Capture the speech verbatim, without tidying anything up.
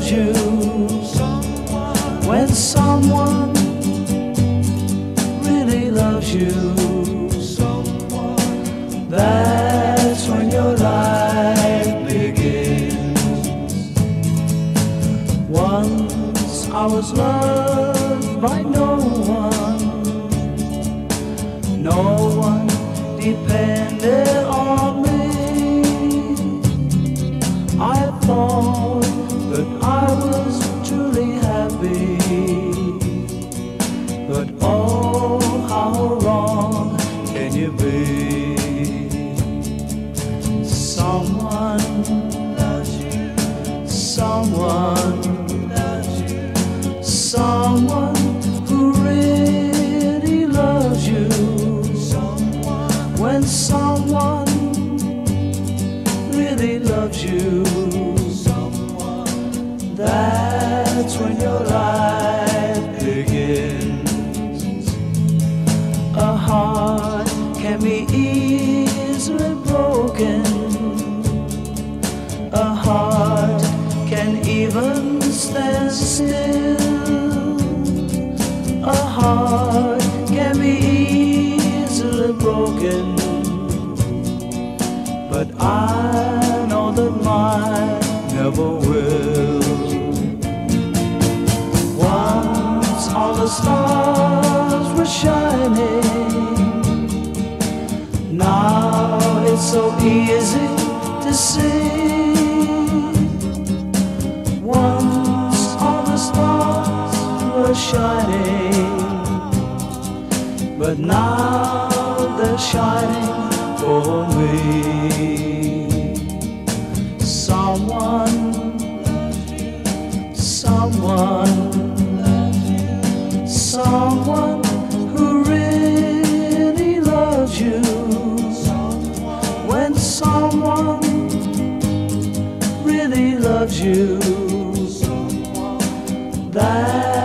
loves you. When someone really loves you, that's when your life begins. Once I was loved by no one. No one depended on me. I thought that I was truly happy, but oh, how wrong can you be? Someone loves you, someone loves you, someone who really loves you. When someone really loves you, that's when your life begins. A heart can be easily broken. A heart can even stand still. A heart can be easily broken, but I know that mine never will. Once all the stars were shining. Now it's so easy to see. Once all the stars were shining, but now they're shining for me. Someone loves you, someone loves you, someone who really loves you. When someone really loves you, that